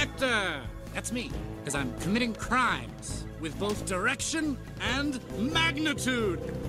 director. That's me, because I'm committing crimes with both direction and magnitude.